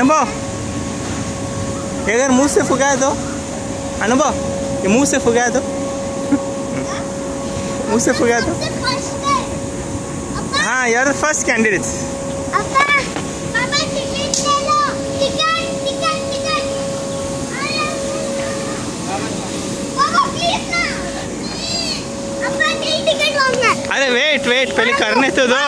अनुभव, ये अगर मुंह से फुकाए तो, अनुभव ये मुंह से फुकाए तो, मुंह से फुकाए तो। हाँ, you are the first candidate. अरे वेट वेट, पहले करने तो दो।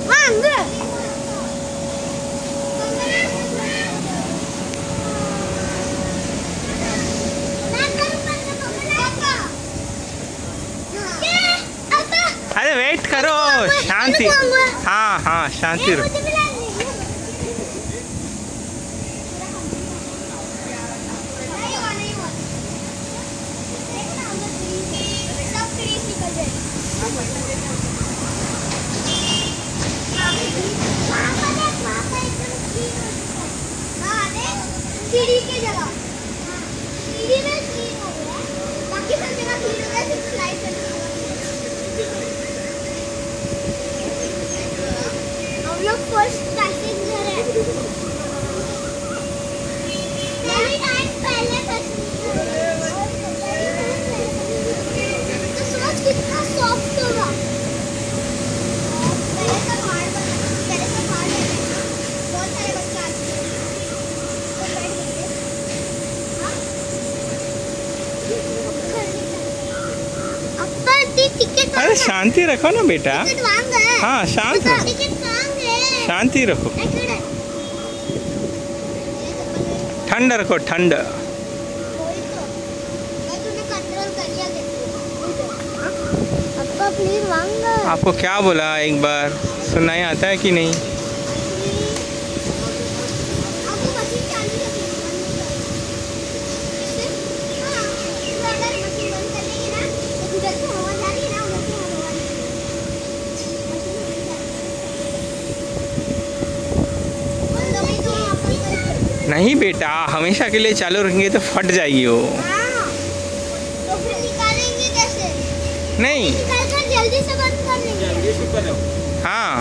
अरे वेट करो, शांति। हाँ हाँ, शांति रहो। सीढ़ी के जगह सीढ़ी में क्लीन हो गया है, बाकी सब जगह क्लीन हो गया, सिर्फ स्लाइड करना है। हम लोग फर्स्ट पैसेंजर है। मेरी टाइम पहले तो सोच कितना सॉफ्ट होगा। पहले तो हार्ड बना, पहले तो हार्ड है, बहुत सारे बच्चे आते हैं। अरे शांति रखो ना बेटा। हाँ शांत रहो, शांति रखो, ठंड रखो, ठंड। आपको क्या बोला, एक बार सुनना ही आता है कि नहीं? नहीं बेटा, हमेशा के लिए चालू रखेंगे तो फट जाएगी वो। तो फिर निकालेंगे कैसे? नहीं, निकालकर जल्दी से बंद कर देंगे। जल्दी से कर लो। हाँ,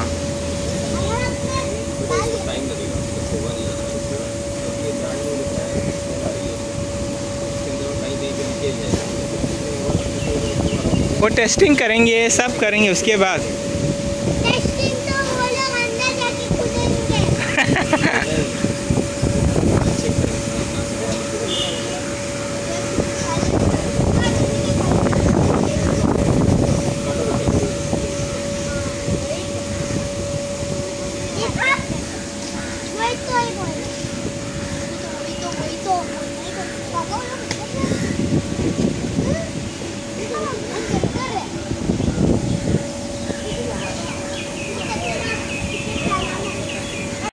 टाइम लगेगा, होगा नहीं। ये ब्रांड में लिखा है, इसके अंदर कहीं कहीं पे लीकेज है। वो टेस्टिंग करेंगे, सब करेंगे उसके बाद।